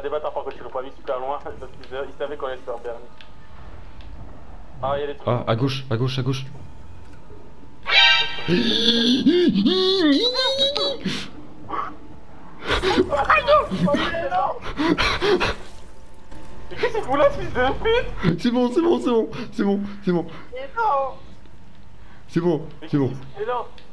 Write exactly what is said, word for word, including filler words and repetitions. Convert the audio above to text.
pas des bâtards par contre, ils l'ont pas mis super loin parce qu'ils savaient qu'on allait se faire berner. Ah, il y a des trucs. Ah, à gauche, à gauche, à gauche. Mais qu'est-ce qu'il fout là, ce fils de pute? C'est bon, c'est bon, c'est bon, c'est bon, c'est bon. Mais non. C'est bon, c'est bon. Mais non.